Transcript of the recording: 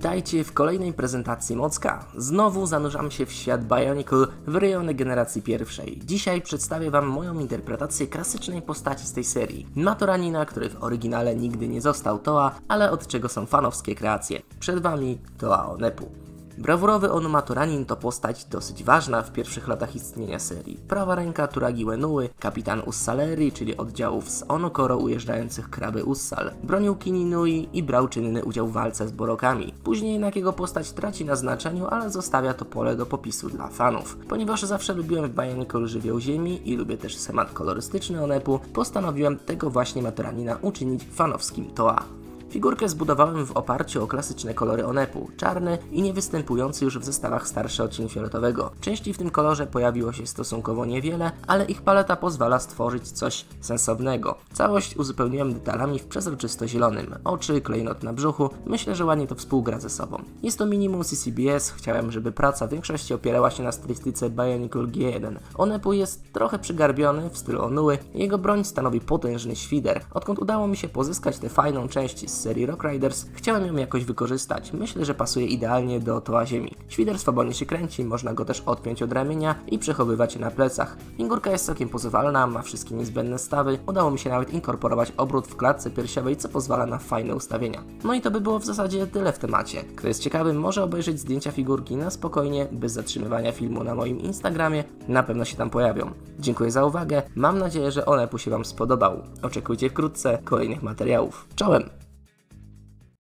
Witajcie w kolejnej prezentacji Mocka. Znowu zanurzam się w świat Bionicle w rejonie generacji pierwszej. Dzisiaj przedstawię wam moją interpretację klasycznej postaci z tej serii. Matoranina, który w oryginale nigdy nie został Toa, ale od czego są fanowskie kreacje. Przed wami Toa Onepu. Brawurowy Matoranin to postać dosyć ważna w pierwszych latach istnienia serii. Prawa ręka Turagi Uenuły, kapitan Ussaleri, czyli oddziałów z Onokoro ujeżdżających kraby Ussal. Bronił Kininui i brał czynny udział w walce z Borokami. Później jednak jego postać traci na znaczeniu, ale zostawia to pole do popisu dla fanów. Ponieważ zawsze lubiłem w Bionicle żywioł ziemi i lubię też schemat kolorystyczny Onepu, postanowiłem tego właśnie Matoranina uczynić fanowskim Toa. Figurkę zbudowałem w oparciu o klasyczne kolory Onepu, czarny i nie występujący już w zestawach starszy odcień fioletowego. Części w tym kolorze pojawiło się stosunkowo niewiele, ale ich paleta pozwala stworzyć coś sensownego. Całość uzupełniłem detalami w przezroczysto-zielonym. Oczy, klejnot na brzuchu, myślę, że ładnie to współgra ze sobą. Jest to minimum CCBS, chciałem, żeby praca w większości opierała się na stylistyce Bionicle G1. Onepu jest trochę przygarbiony w stylu Onuły, jego broń stanowi potężny świder. Odkąd udało mi się pozyskać tę fajną część z serii Rock Riders, chciałem ją jakoś wykorzystać. Myślę, że pasuje idealnie do Toa ziemi. Świder swobodnie się kręci, można go też odpiąć od ramienia i przechowywać na plecach. Figurka jest całkiem pozowalna, ma wszystkie niezbędne stawy, udało mi się nawet inkorporować obrót w klatce piersiowej, co pozwala na fajne ustawienia. No i to by było w zasadzie tyle w temacie. Kto jest ciekawy, może obejrzeć zdjęcia figurki na spokojnie, bez zatrzymywania filmu na moim Instagramie, na pewno się tam pojawią. Dziękuję za uwagę, mam nadzieję, że Onepu się wam spodobał. Oczekujcie wkrótce kolejnych materiałów. Czołem!